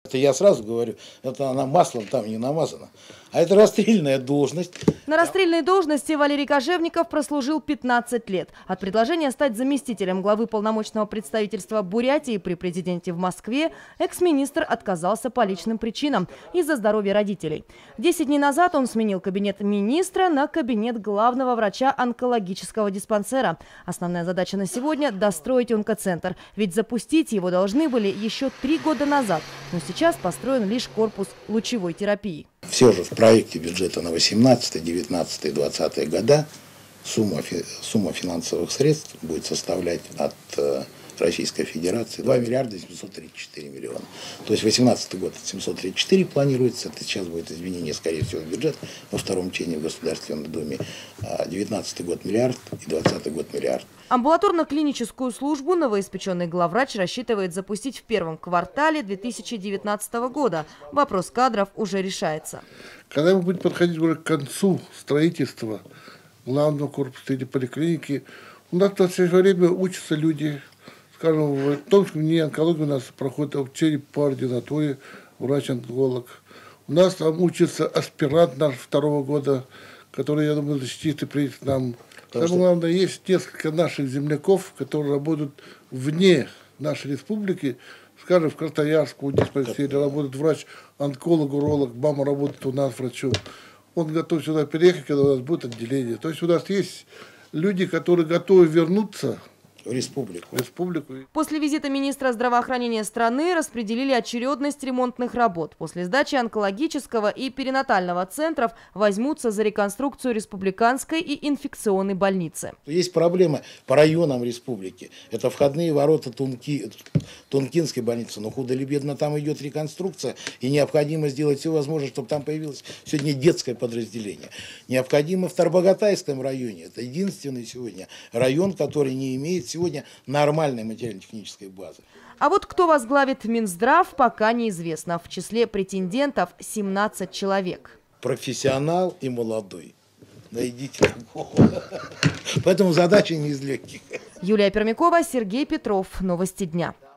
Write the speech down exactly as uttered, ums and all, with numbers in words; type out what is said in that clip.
Это я сразу говорю, это она маслом там не намазана. А это расстрельная должность. На расстрельной должности Валерий Кожевников прослужил пятнадцать лет. От предложения стать заместителем главы полномочного представительства Бурятии при президенте в Москве экс-министр отказался по личным причинам из-за здоровья родителей. Десять дней назад он сменил кабинет министра на кабинет главного врача онкологического диспансера. Основная задача на сегодня – достроить онкоцентр. Ведь запустить его должны были еще три года назад. Но сейчас построен лишь корпус лучевой терапии. Все же в проекте бюджета на восемнадцатый, девятнадцатый, двадцатый года сумма, сумма финансовых средств будет составлять от э, Российской Федерации два миллиарда семьсот тридцать четыре миллиона. То есть восемнадцатый год семьсот тридцать четыре планируется, это сейчас будет изменение, скорее всего, в бюджет во втором чтении в Государственной Думе. А девятнадцатый год миллиард и двадцатый год миллиард. Амбулаторно-клиническую службу новоиспеченный главврач рассчитывает запустить в первом квартале две тысячи девятнадцатого года. Вопрос кадров уже решается. Когда мы будем подходить уже к концу строительства главного корпуса или поликлиники, у нас в настоящее время учатся люди. Скажем, в Томском НИИ онкологии у нас проходит обучение по ординатуре, врач-онколог. У нас там учится аспирант наш второго года, который, я думаю, защитит и приедет к нам. Самое главное, есть несколько наших земляков, которые работают вне нашей республики. Скажем, в Красноярске у диспансере работает врач-онколог, уролог, мама работает у нас врачом. Он готов сюда переехать, когда у нас будет отделение. То есть у нас есть люди, которые готовы вернуться в республику. республику. После визита министра здравоохранения страны распределили очередность ремонтных работ. После сдачи онкологического и перинатального центров возьмутся за реконструкцию республиканской и инфекционной больницы. Есть проблемы по районам республики. Это входные ворота Тунки, Тункинской больницы. Но худо или бедно там идет реконструкция. И необходимо сделать все возможное, чтобы там появилось сегодня детское подразделение. Необходимо в Тарбагатайском районе. Это единственный сегодня район, который не имеет сегодня нормальной материально-технической базы. А вот кто возглавит Минздрав, пока неизвестно. В числе претендентов семнадцать человек. Профессионал и молодой. Найдите такого. Поэтому задача не из легких. Юлия Пермякова, Сергей Петров. Новости дня.